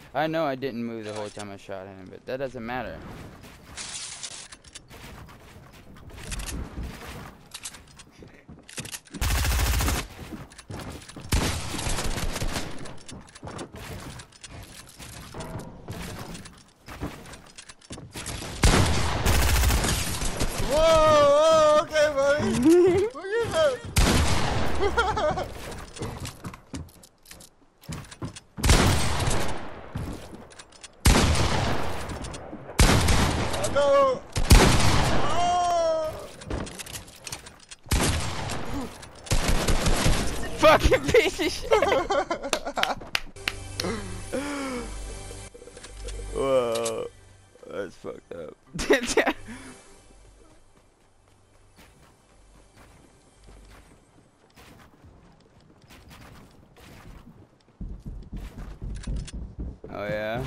I know I didn't move the whole time I shot him, but that doesn't matter. Whoa, okay, buddy. Look at that. I know. Oh. Fucking piece of shit. Whoa, that's fucked up. Oh yeah.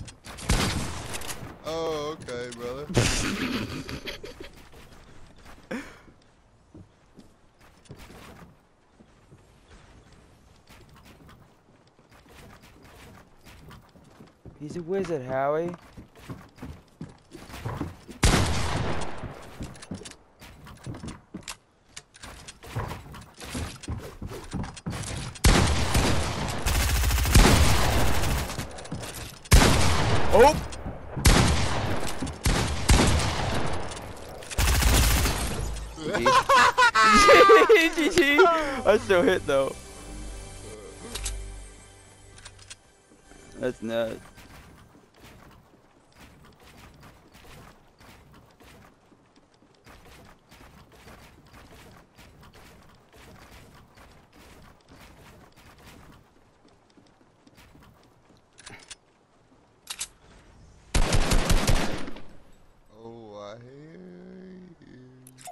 Oh, okay, brother. He's a wizard, Howie. Oh! GG. I still hit though. That's nuts. Oh, I hear you.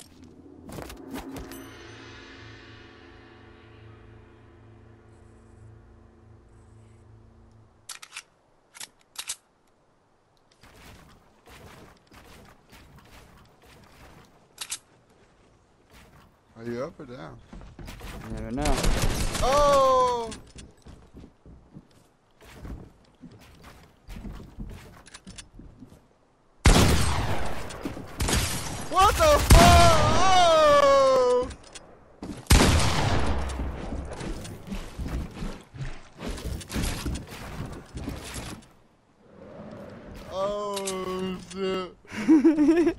Are you up or down? You never know. Oh! What the fuck? Oh! Oh shit.